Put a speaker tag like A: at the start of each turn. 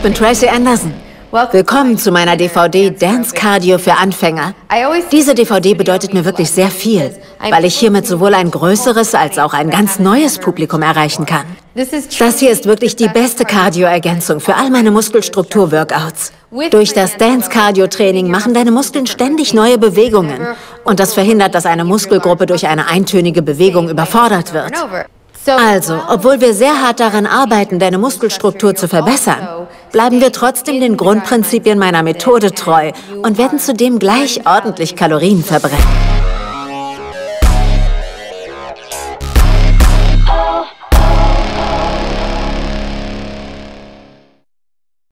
A: bin Tracy Anderson. Willkommen zu meiner DVD Dance Cardio für Anfänger. Diese DVD bedeutet mir wirklich sehr viel, weil ich hiermit sowohl ein größeres als auch ein ganz neues Publikum erreichen kann. Das hier ist wirklich die beste Cardio-Ergänzung für all meine Muskelstruktur-Workouts. Durch das Dance-Cardio-Training machen deine Muskeln ständig neue Bewegungen. Und das verhindert, dass eine Muskelgruppe durch eine eintönige Bewegung überfordert wird. Also, obwohl wir sehr hart daran arbeiten, deine Muskelstruktur zu verbessern, bleiben wir trotzdem den Grundprinzipien meiner Methode treu und werden zudem gleich ordentlich Kalorien verbrennen.